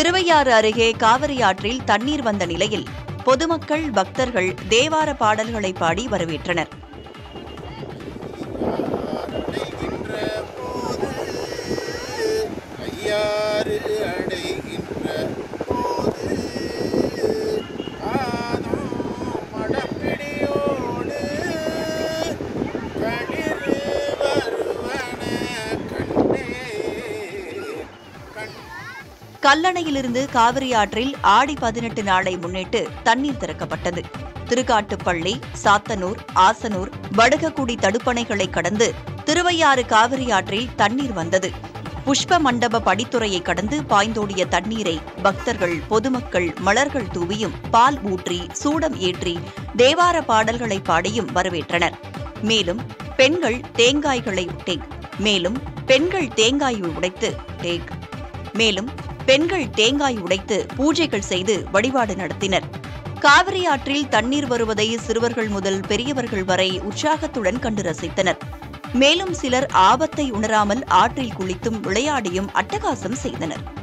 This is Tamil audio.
திருவையாறு அருகே காவிரி ஆற்றில் தண்ணீர் வந்த நிலையில் பொதுமக்கள், பக்தர்கள் தேவார பாடல்களை பாடி வரவேற்றனர். கல்லணையிலிருந்து காவிரி ஆற்றில் ஆடி 18 நாளை முன்னிட்டு தண்ணீர் திறக்கப்பட்டது. திருக்காட்டுப்பள்ளி, சாத்தனூர், ஆசனூர், வடுகக்குடி தடுப்பணைகளை கடந்து திருவையாறு காவிரி ஆற்றில் தண்ணீர் வந்தது. புஷ்ப மண்டப படித்துறையை கடந்து பாய்ந்தோடிய தண்ணீரை பக்தர்கள், பொதுமக்கள் மலர்கள் தூவியும், பால் ஊற்றி, சூடம் ஏற்றி தேவார பாடல்களை பாடியும் வரவேற்றனர். மேலும் பெண்கள் தேங்காய் உடைத்து பூஜைகள் செய்து வழிபாடு நடத்தினர். காவிரி ஆற்றில் தண்ணீர் வருவதை சிறுவர்கள் முதல் பெரியவர்கள் வரை உற்சாகத்துடன் கண்டு ரசித்தனர். மேலும் சிலர் ஆபத்தை உணராமல் ஆற்றில் குளித்தும் விளையாடியும் அட்டகாசம் செய்தனர்.